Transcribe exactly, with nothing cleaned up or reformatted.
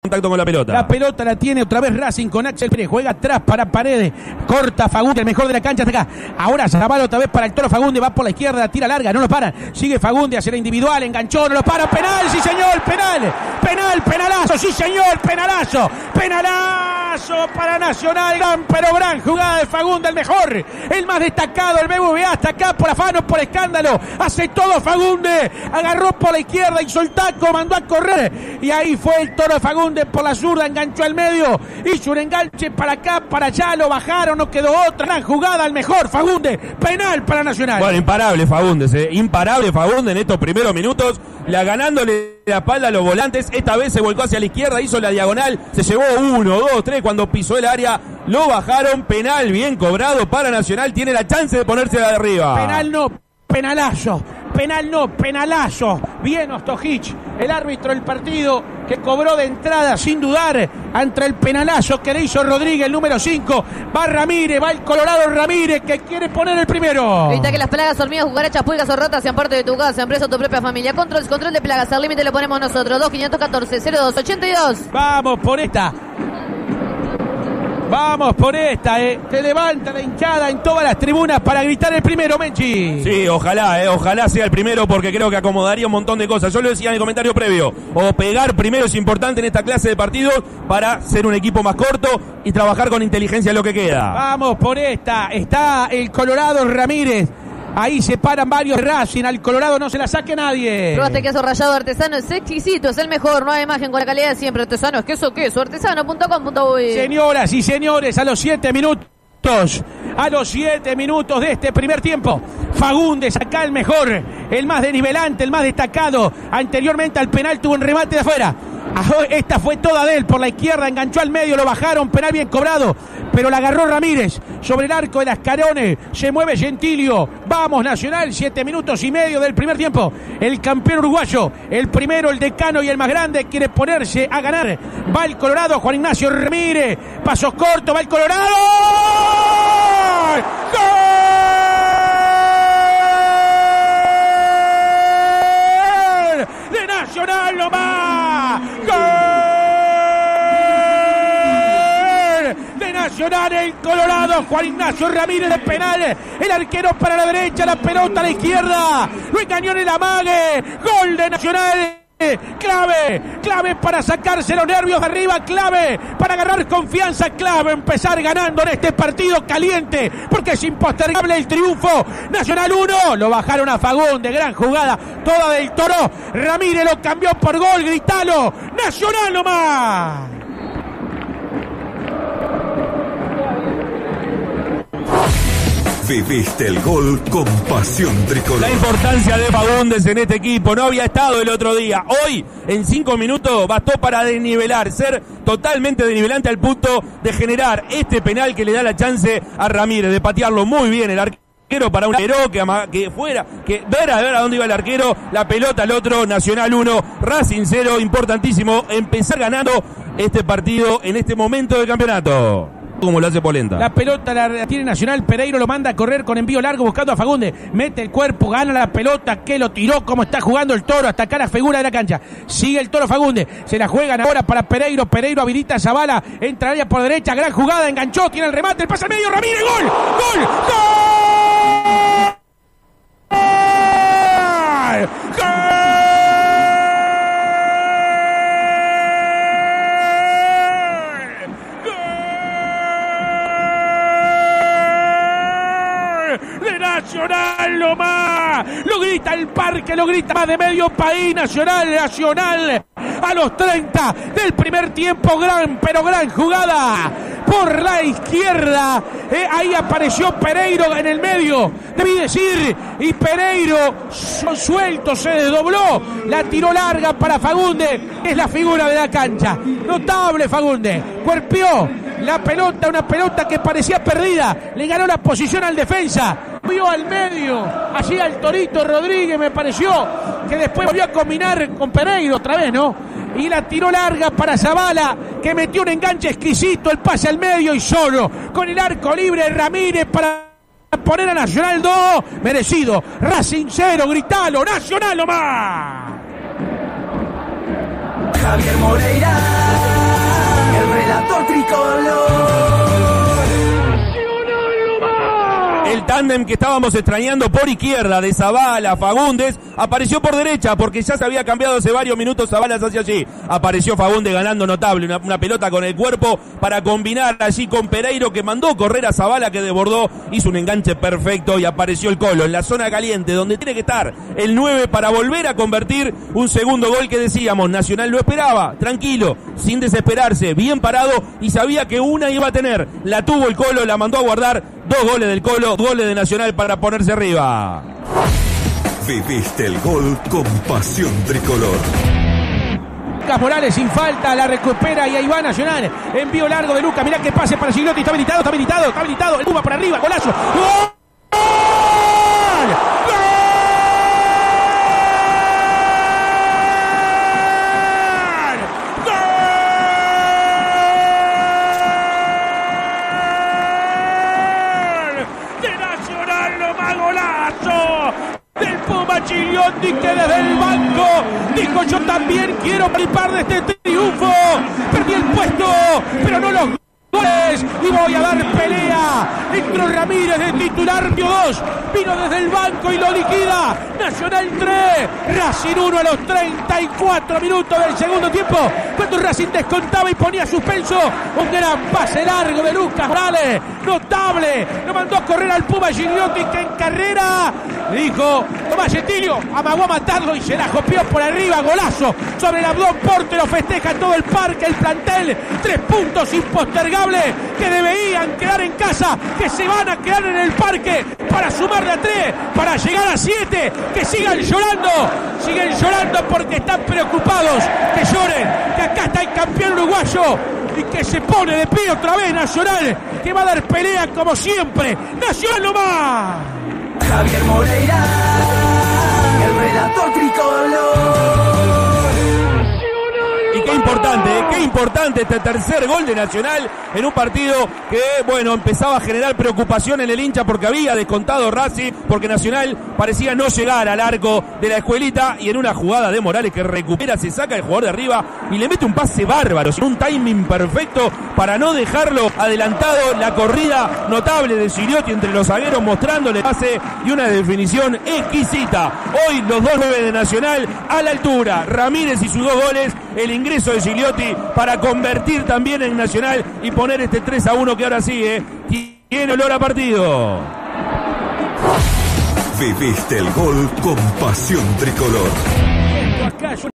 contacto con la pelota. La pelota la tiene otra vez Racing con Axel Pérez. Juega atrás para Paredes. Corta Fagundes, el mejor de la cancha hasta acá. Ahora Zavala otra vez para el Toro Fagundes. Va por la izquierda, tira larga, no lo paran. Sigue Fagundes hacia la individual, enganchó, no lo para. Penal, sí señor, penal. Penal, penalazo, sí señor, penalazo. Penalazo para Nacional. Gran, pero gran jugada de Fagundes, el mejor. El más destacado, el B B V A hasta acá por afano, por escándalo. Hace todo Fagundes. Agarró por la izquierda, hizo el taco, mandó a correr. Y ahí fue el Toro Fagundes por la zurda, enganchó al medio. Hizo un enganche para acá, para allá, lo bajaron, no quedó otra. Gran jugada, el mejor Fagundes. Penal para Nacional. Bueno, imparable Fagundes, eh. imparable Fagundes en estos primeros minutos. La ganándole la espalda a los volantes. Esta vez se volcó hacia la izquierda, hizo la diagonal. Se llevó uno, dos, tres. Cuando pisó el área, lo bajaron. Penal bien cobrado para Nacional. Tiene la chance de ponerse de arriba. Penal no, penalazo. Penal no, penalazo. Bien Ostojic, el árbitro del partido, que cobró de entrada sin dudar ante el penalazo que le hizo Rodríguez, el número cinco. Va Ramírez, va el Colorado Ramírez, que quiere poner el primero. Evita que las plagas, hormigas, cucarachas, pulgas o ratas sean parte de tu casa, empresa o tu propia familia. Control, control de plagas, al límite lo ponemos nosotros. dos quinientos catorce cero dos ochenta y dos. Vamos por esta. Vamos por esta, eh. Se levanta la hinchada en todas las tribunas para gritar el primero, Menchi. Sí, ojalá, eh. ojalá sea el primero, porque creo que acomodaría un montón de cosas. Yo lo decía en el comentario previo, o pegar primero es importante en esta clase de partidos para ser un equipo más corto y trabajar con inteligencia en lo que queda. Vamos por esta. Está el Colorado Ramírez. Ahí se paran varios Racing. Al Colorado no se la saque nadie. Probaste queso rallado artesano, es exquisito, es el mejor. Nueva imagen con la calidad de siempre. Artesano es queso, queso, artesano punto com punto uy. Señoras y señores, a los siete minutos, a los siete minutos de este primer tiempo, Fagundes acá el mejor, el más desnivelante, el más destacado. Anteriormente al penal tuvo un remate de afuera. Esta fue toda de él, por la izquierda, enganchó al medio, lo bajaron, penal bien cobrado, pero la agarró Ramírez sobre el arco de las Carones. Se mueve Gentilio. Vamos Nacional, siete minutos y medio del primer tiempo. El campeón uruguayo, el primero, el decano y el más grande, quiere ponerse a ganar. Va el Colorado, Juan Ignacio Ramírez, pasos cortos, va el Colorado. ¡Gol! De Nacional nomás. ¡Gol! De Nacional, el Colorado, Juan Ignacio Ramírez de penal. El arquero para la derecha, la pelota a la izquierda. Lo engañó en el amague. Gol de Nacional. Clave, clave para sacarse los nervios de arriba, clave para agarrar confianza, clave empezar ganando en este partido caliente, porque es impostergable el triunfo. Nacional uno, lo bajaron a Fagundes, gran jugada, toda del Toro. Ramírez lo cambió por gol, gritalo, Nacional nomás. Viviste el gol con pasión tricolor. La importancia de Fagundes en este equipo. No había estado el otro día. Hoy, en cinco minutos, bastó para desnivelar, ser totalmente desnivelante al punto de generar este penal que le da la chance a Ramírez de patearlo muy bien el arquero para un arquero que, que fuera, que ver a ver a dónde iba el arquero, la pelota al otro. Nacional uno, Racing cero. Importantísimo empezar ganando este partido en este momento del campeonato. Como lo hace Polenta. La pelota la tiene Nacional, Pereiro lo manda a correr con envío largo buscando a Fagundes, mete el cuerpo, gana la pelota, que lo tiró, como está jugando el Toro, hasta acá la figura de la cancha, sigue el Toro Fagundes, se la juegan ahora para Pereiro, Pereiro habilita a Zavala, entra al área por derecha, gran jugada, enganchó, tiene el remate, el pase al medio, Ramírez, gol, gol, gol, gol. Nacional nomás, lo grita el parque, lo grita más de medio país. Nacional, Nacional a los treinta del primer tiempo, gran pero gran jugada por la izquierda, eh, ahí apareció Pereiro en el medio, debí decir, y Pereiro suelto, se desdobló, la tiró larga para Fagundes, es la figura de la cancha, notable Fagundes, cuerpeó la pelota, una pelota que parecía perdida, le ganó la posición al defensa, vio al medio, allí al Torito Rodríguez, me pareció que después volvió a combinar con Pereiro otra vez, ¿no? Y la tiró larga para Zavala, que metió un enganche exquisito, el pase al medio y solo, con el arco libre Ramírez para poner a Nacional dos, merecido, Racing cero, gritalo, Nacional nomás. Javier Moreira. tándem que estábamos extrañando por izquierda de Zabala, Fagundes, apareció por derecha porque ya se había cambiado hace varios minutos Zabalas hacia allí. Apareció Fagundes ganando notable, una, una pelota con el cuerpo para combinar allí con Pereiro, que mandó correr a Zabala, que desbordó, hizo un enganche perfecto y apareció el Colo en la zona caliente donde tiene que estar el nueve para volver a convertir un segundo gol que decíamos. Nacional lo esperaba, tranquilo, sin desesperarse, bien parado y sabía que una iba a tener. La tuvo el Colo, la mandó a guardar. Dos goles del Colo, dos goles de Nacional para ponerse arriba. Viviste el gol con pasión tricolor. Lucas Morales sin falta, la recupera y ahí va Nacional. Envío largo de Lucas, mirá que pase para Gigliotti, está habilitado, está habilitado, está habilitado. El Puma por arriba, golazo. ¡Gol! Gigliotti, que desde el banco dijo: yo también quiero participar de este triunfo. Perdí el puesto, pero no los goles y voy a dar pelea. Entró Ramírez de titular, dio dos, vino desde el banco y lo liquida. Nacional tres, Racing uno a los treinta y cuatro minutos del segundo tiempo, cuando Racing descontaba y ponía suspenso. Un gran pase largo de Lucas Morales, notable, lo mandó a correr al Puma Gigliotti, que en carrera le dijo: Tomás Gentilio, amagó a matarlo y se la jopeó por arriba, golazo sobre el Abdón Porte, lo festeja todo el parque, el plantel. Tres puntos impostergables que debían quedar en casa, que se van a quedar en el parque para sumarle a tres, para llegar a siete. Que sigan llorando, siguen llorando porque están preocupados. Que lloren, que acá está el campeón uruguayo y que se pone de pie otra vez Nacional, que va a dar pelea como siempre. Nacional nomás. Javier Moreira, el relator tricolor. Y qué importante, ¿eh? qué importante este tercer gol de Nacional en un partido que, bueno, empezaba a generar preocupación en el hincha porque había descontado Racing, porque Nacional parecía no llegar al arco de la escuelita, y en una jugada de Morales que recupera, se saca el jugador de arriba y le mete un pase bárbaro, sin un timing perfecto para no dejarlo adelantado. La corrida notable de Gigliotti entre los zagueros, mostrándole pase y una definición exquisita. Hoy los dos nueve de Nacional a la altura. Ramírez y sus dos goles, el ingreso de Gigliotti para convertir también en Nacional y poner este tres a uno que ahora sí, eh, tiene olor a partido. Viviste el gol con pasión tricolor.